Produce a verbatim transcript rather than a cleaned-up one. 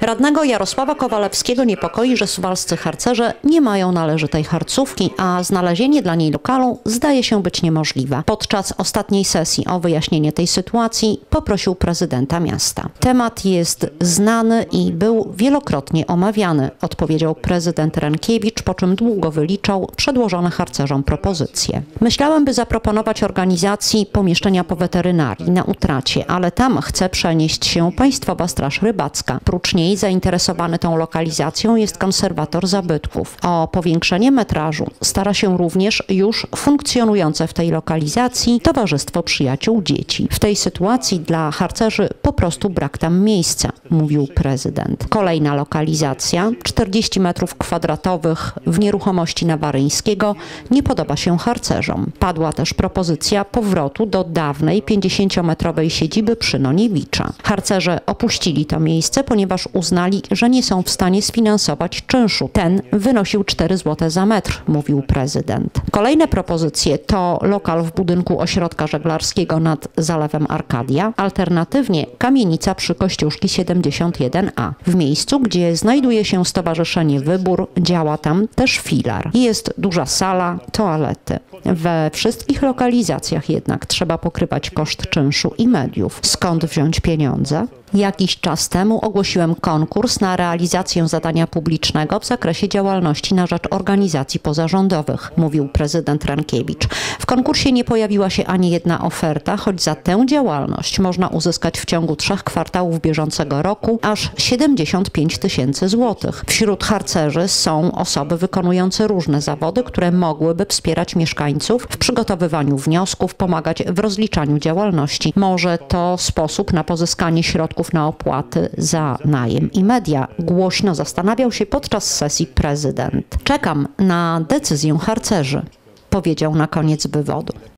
Radnego Jarosława Kowalewskiego niepokoi, że suwalscy harcerze nie mają należytej harcówki, a znalezienie dla niej lokalu zdaje się być niemożliwe. Podczas ostatniej sesji o wyjaśnienie tej sytuacji poprosił prezydenta miasta. Temat jest znany i był wielokrotnie omawiany, odpowiedział prezydent Rękiewicz, po czym długo wyliczał przedłożone harcerzom propozycje. Myślałem, by zaproponować organizacji pomieszczenia po weterynarii na utracie, ale tam chce przenieść się Państwowa Straż Rybacka. Prócz niej zainteresowany tą lokalizacją jest konserwator zabytków. O powiększenie metrażu stara się również już funkcjonujące w tej lokalizacji Towarzystwo Przyjaciół Dzieci. W tej sytuacji dla harcerzy po prostu brak tam miejsca, mówił prezydent. Kolejna lokalizacja, czterdzieści metrów kwadratowych w nieruchomości Nawaryńskiego, nie podoba się harcerzom. Padła też propozycja powrotu do dawnej pięćdziesięciometrowej siedziby przy Noniewicza. Harcerze opuścili to miejsce, ponieważ uznali, że nie są w stanie sfinansować czynszu. Ten wynosił cztery złote za metr, mówił prezydent. Kolejne propozycje to lokal w budynku ośrodka żeglarskiego nad Zalewem Arkadia, alternatywnie kamienica przy Kościuszki siedemdziesiąt jeden a. W miejscu, gdzie znajduje się Stowarzyszenie Wybór, działa tam też filar. Jest duża sala, toalety. We wszystkich lokalizacjach jednak trzeba pokrywać koszt czynszu i mediów. Skąd wziąć pieniądze? Jakiś czas temu ogłosiłem konkurs na realizację zadania publicznego w zakresie działalności na rzecz organizacji pozarządowych, mówił prezydent Rękiewicz. W konkursie nie pojawiła się ani jedna oferta, choć za tę działalność można uzyskać w ciągu trzech kwartałów bieżącego roku aż siedemdziesiąt pięć tysięcy złotych. Wśród harcerzy są osoby wykonujące różne zawody, które mogłyby wspierać mieszkańców w przygotowywaniu wniosków, pomagać w rozliczaniu działalności. Może to sposób na pozyskanie środków na opłaty za najem i media. Głośno zastanawiał się podczas sesji prezydent. Czekam na decyzję harcerzy, powiedział na koniec wywodu.